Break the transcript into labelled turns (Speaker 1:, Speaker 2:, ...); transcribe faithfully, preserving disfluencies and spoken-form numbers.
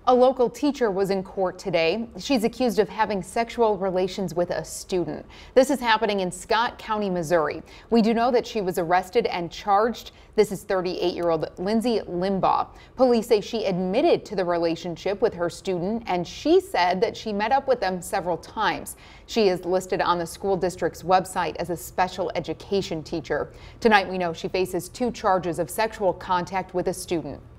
Speaker 1: A local teacher was in court today. She's accused of having sexual relations with a student. This is happening in Scott County, Missouri. We do know that she was arrested and charged. This is thirty-eight-year-old Lindsay Limbaugh. Police say she admitted to the relationship with her student, and she said that she met up with them several times. She is listed on the school district's website as a special education teacher. Tonight, we know she faces two charges of sexual contact with a student.